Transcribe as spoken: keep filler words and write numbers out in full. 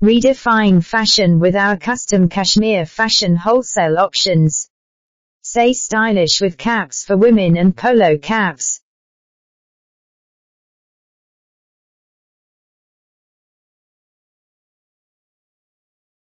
Redefine fashion with our custom cashmere fashion wholesale options. Stay stylish with caps for women and polo caps.